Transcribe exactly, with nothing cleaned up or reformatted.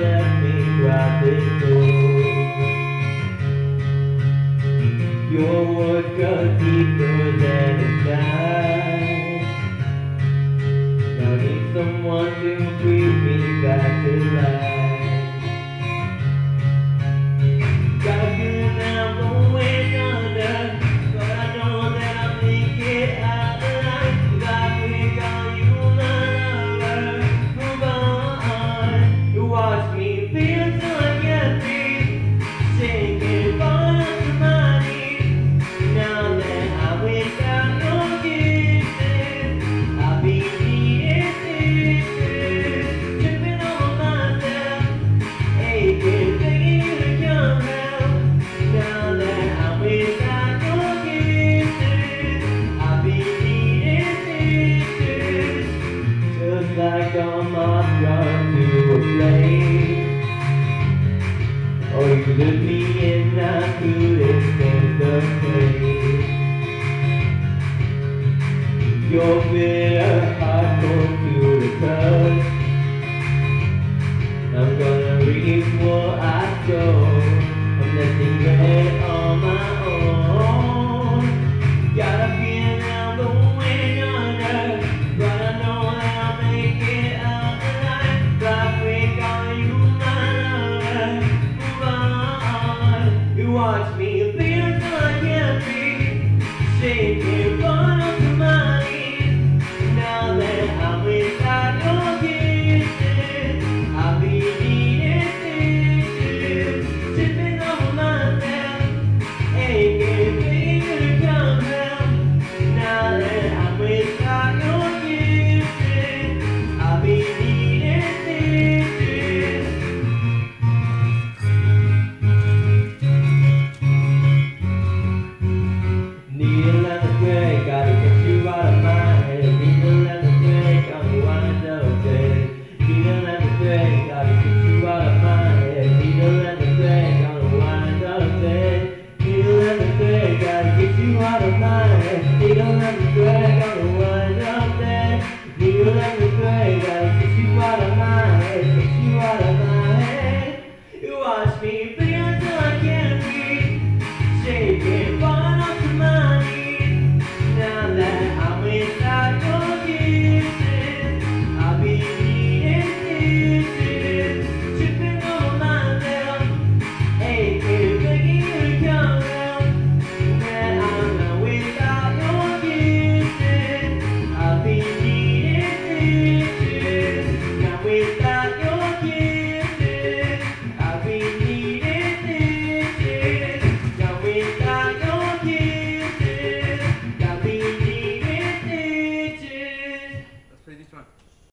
left me crowded cold. Your words cut deeper than a knife. Now I need someone to breathe me back to life. Got a feeling that I'm going under, but I know that I'll make it out alive. 'Cause I think on you, my lover. Move on. You watch me feel till I get free, shaking, falling to my knees. Now that I'm without your kisses, I'll be needing stitches, tripping over myself, aching, begging you to come help. Now that I'm without your kisses, I'll be needing stitches, just like a moth gone to a flame. Oh, you looked me and I couldn't stand the pain. Your bitter heart cold to the touch. I'm gonna reap what I sow. I'm letting red on my own. Got a feeling I'm going under, but I know that I'll make it out alive. Black wing on you, my lover. Move on. You watch me feel till I can't breathe, shaking.